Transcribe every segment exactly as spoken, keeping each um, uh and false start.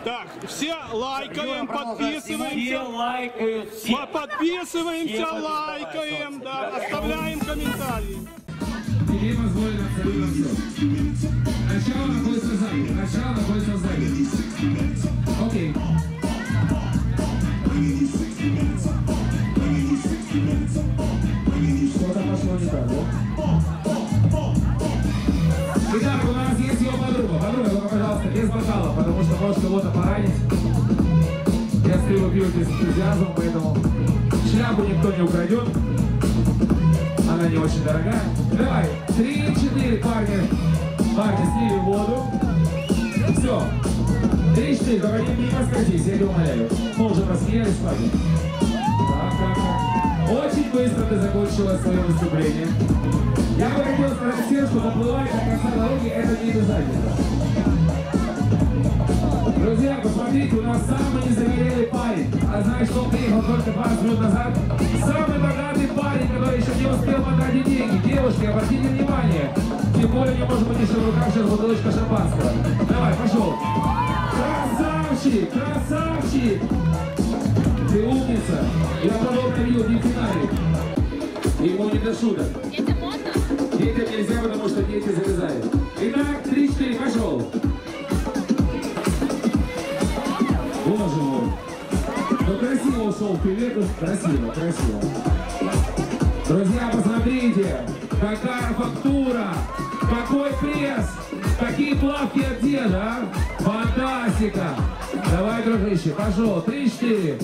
Так, все лайкаем, подписываемся. Все лайкают, все. Подписываемся, лайкаем, да, оставляем комментарии. Тебе позволено абсолютно все. Начало находится сзади. Начало находится сзади. Окей. Что-то пошло не так, да? Итак, у нас есть его подруга. Подруга, только, пожалуйста, без бокалов, потому что может кого-то поранить. Я стою, пью без энтузиазма, поэтому шляпу никто не украдет. Она не очень дорогая. Давай, три-четыре, парни. Парни, слили воду. Все. Три-четыре, только не, не раскатись, я тебя умоляю. Мы уже просмеялись с вами. Так, так, так. Очень быстро ты закончила свое выступление. Я бы хотел сказать всем, что поплывать до конца дороги — это не обязательно. Друзья, посмотрите, у нас самый незагорелый парень. А знаешь, что он приехал только двадцать минут назад? Самый богатый парень, который еще не успел потратить деньги. Девушки, обратите внимание. Тем более не может быть еще в руках сейчас бутылочка шампанского. Давай, пошел. Красавчик, красавчик. Ты умница. Я подобно видел в дельфинарии. Ему не до шуток. Это модно? Детям нельзя, потому что дети залезают. Итак, три-четыре, пошел. Боже мой. Ну красиво ушел в пилету. Красиво, красиво. Друзья, посмотрите. Какая фактура. Какой пресс. Какие плавки от деда, а? Фантастика. Давай, дружище, пошел. Три-четыре.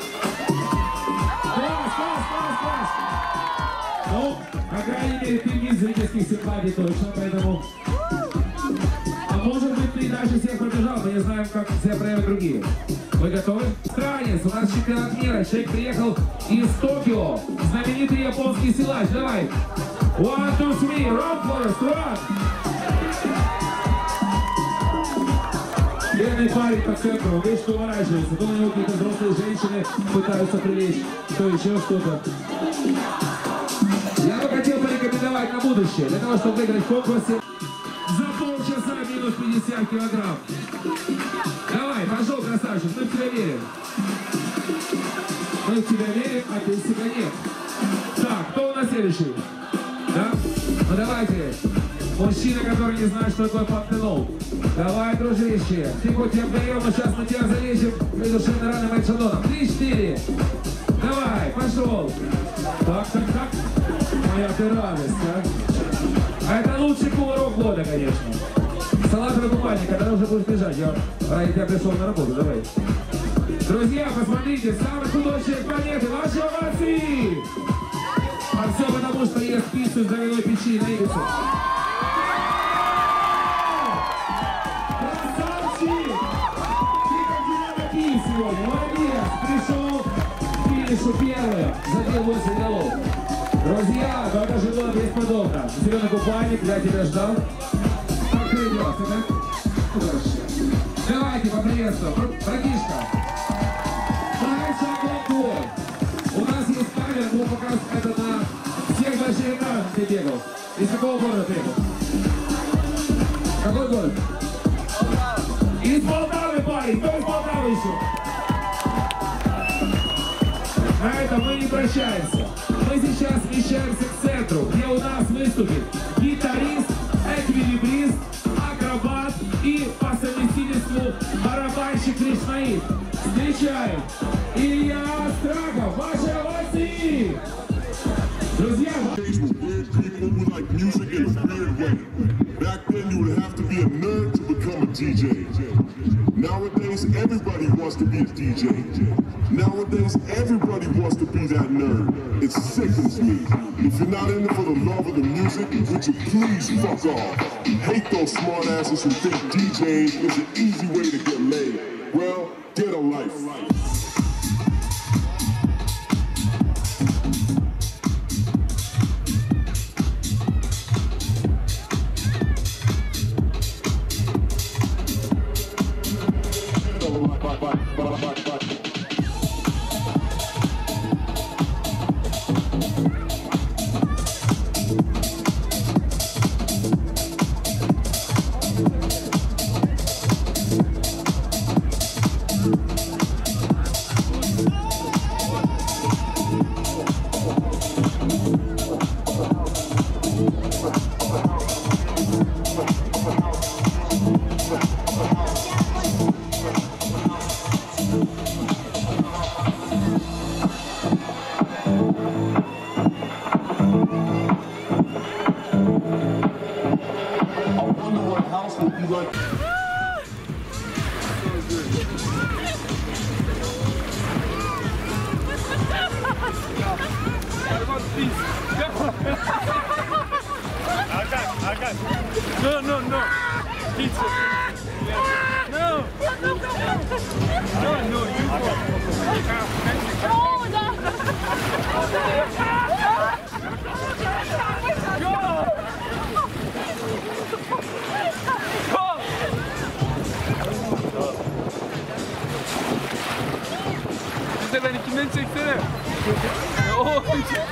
Класс, класс, класс, класс. Ну, по крайней мере, ты не зрительских симпатий точно, поэтому... А может быть, ты дальше всех пробежал, мы не знаем, как себя проявят другие. Вы готовы? Странец, у нас чемпионат мира. Человек приехал из Токио. Знаменитый японский силач. Давай. One, two, three. Run, Forrest, run. Бедный парень по центру, он вечно уворачивается. То на него какие-то взрослые женщины пытаются привлечь, то еще что-то. Я бы хотел порекомендовать на будущее, для того, чтобы выиграть в конкурсе за полчаса минус пятьдесят килограмм. Давай, пошел, красавчик, мы в тебя верим. Мы в тебя верим, а ты в себя нет. Так, кто у нас следующий? Да? Ну давайте. Мужчина, который не знает, что такое пантенол. Давай, дружище. Ты хоть тебя берем, но сейчас мы тебя залечим придушенной раной мальчадоном. Три-четыре. Давай, пошел. Так, так, так. Моя ты радость, а? А это лучший кувырок года, конечно. Салатовый купальник, когда уже будешь бежать. Я ради тебя пришел на работу, давай. Друзья, посмотрите, самый худой человек планеты, ваши овации! А все потому, что ест пиццу с травяной печи на Ибицу. Красавчик! Ты как динамопий сегодня, молодец! Пришел к финишу первым, забил восемь голов. Друзья, ну это же было бесподобно. Зеленый купальник, я тебя ждал. Как придется, да? Хорошо. Давайте поприветствуем. Братишка. Второй шаг твой. У нас есть камера, мы показываем это на всех больших экранах, ты бегал. Из какого города приехал? Какой город? Из Полтавы, парень. Кто из Полтавы еще? На этом мы не прощаемся. Мы сейчас смещаемся к центру, где у нас выступит гитарист, эквилибрист, акробат и по совместительству барабанщик Кришнаит. Встречаем Илья Страхов, ваши овации! Друзья, back then you would have to be a nerd to become a D J. Nowadays everybody wants to be a D J. Nowadays everybody wants to be that nerd. It sickens me. If you're not in it for the love of the music, would you please fuck off? Hate those smart asses who think DJing is an easy way to get laid. Well, get a life. No, no, no. Pizza. No. No, no, you go. Oh, no. Bir de benimkinden çeksene. Oh.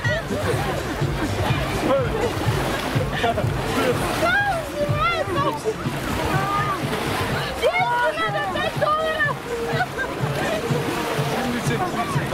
Şimdi çek, şimdi çek.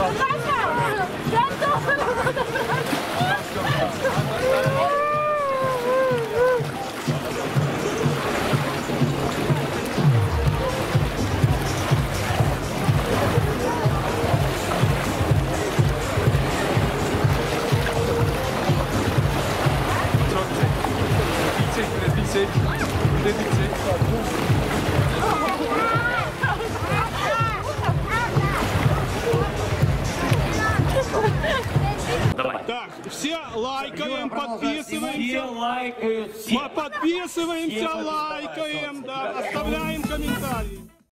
Çok çek. Bir çek, bir çek. Bir de bir çek. Так, все лайкаем, Все подписываемся. лайкают, все. Подписываемся, лайкаем, да, оставляем комментарии.